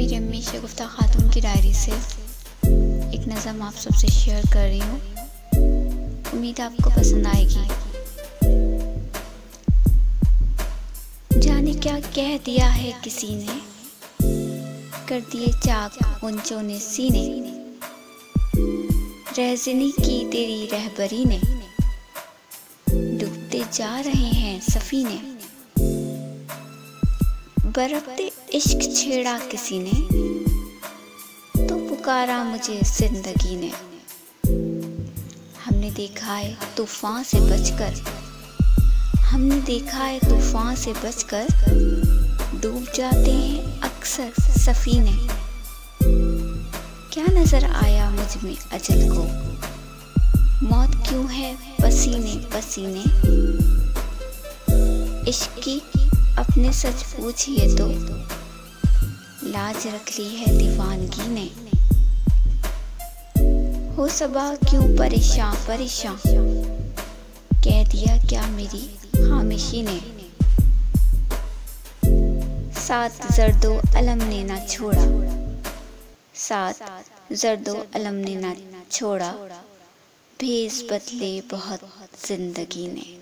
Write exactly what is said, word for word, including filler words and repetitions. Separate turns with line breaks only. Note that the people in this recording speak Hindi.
मेरी अम्मी शगुफ्ता खातून की डायरी से एक नज़म आप सबसे शेयर कर रही हूँ। उम्मीद आपको पसंद आएगी। जाने क्या कह दिया है किसी ने, कर दिए चाक गुंचों ने सीने, रहज़नी की तेरी रहबरी ने, डूबते जा रहे हैं सफीने। बरकते इश्क छेड़ा किसी ने, तो पुकारा मुझे जिंदगी ने। हमने देखा है तूफान से बचकर, हमने देखा है तूफान से बचकर, डूब जाते हैं अक्सर सफीने। क्या नजर आया मुझ में अजल को, मौत क्यों है पसीने पसीने। इश्क की अपने सच पूछिए तो, लाज रख ली है दीवानगी ने। हो सबा क्यों परेशान परेशान, कह दिया क्या मेरी खामोशी ने। साथ जर्दो अलम ने ना छोड़ा, साथ जर्दो अलम ने ना छोड़ा, भेस बदले बहुत जिंदगी ने।